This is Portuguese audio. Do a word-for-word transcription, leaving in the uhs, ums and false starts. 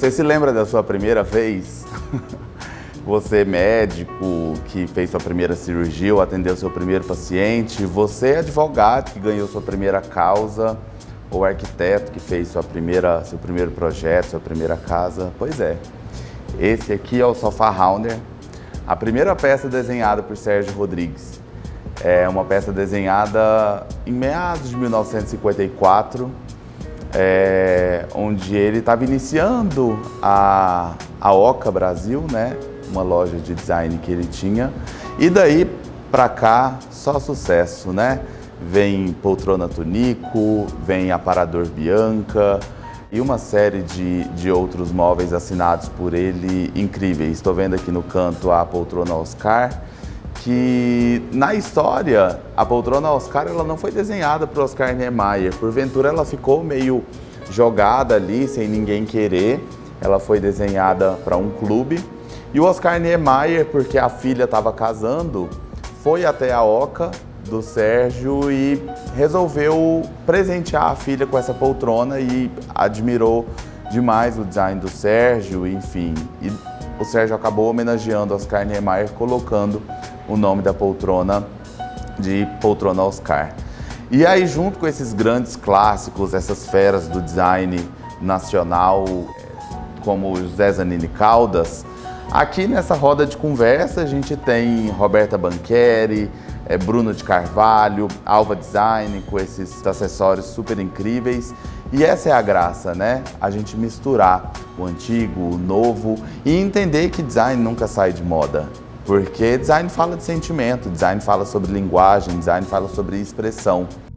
Você se lembra da sua primeira vez? Você médico que fez sua primeira cirurgia ou atendeu seu primeiro paciente? Você advogado que ganhou sua primeira causa? Ou arquiteto que fez sua primeira, seu primeiro projeto, sua primeira casa? Pois é, esse aqui é o Sofá Rauner, a primeira peça desenhada por Sérgio Rodrigues. É uma peça desenhada em meados de mil novecentos e cinquenta e quatro, é, onde ele estava iniciando a, a Oca Brasil, né? Uma loja de design que ele tinha. E daí para cá, só sucesso, né? Vem Poltrona Tunico, vem Aparador Bianca e uma série de, de outros móveis assinados por ele incríveis. Estou vendo aqui no canto a Poltrona Oscar, que na história a Poltrona Oscar ela não foi desenhada para o Oscar Niemeyer. Porventura ela ficou meio jogada ali, sem ninguém querer. Ela foi desenhada para um clube. E o Oscar Niemeyer, porque a filha estava casando, foi até a Oca do Sérgio e resolveu presentear a filha com essa poltrona e admirou demais o design do Sérgio, enfim. E o Sérgio acabou homenageando Oscar Niemeyer colocando o nome da poltrona de Poltrona Oscar. E aí, junto com esses grandes clássicos, essas feras do design nacional, como José Zanini Caldas, aqui nessa roda de conversa a gente tem Roberta Bancheri, é, Bruno de Carvalho, Alva Design, com esses acessórios super incríveis. E essa é a graça, né? A gente misturar o antigo, o novo e entender que design nunca sai de moda. Porque design fala de sentimento, design fala sobre linguagem, design fala sobre expressão.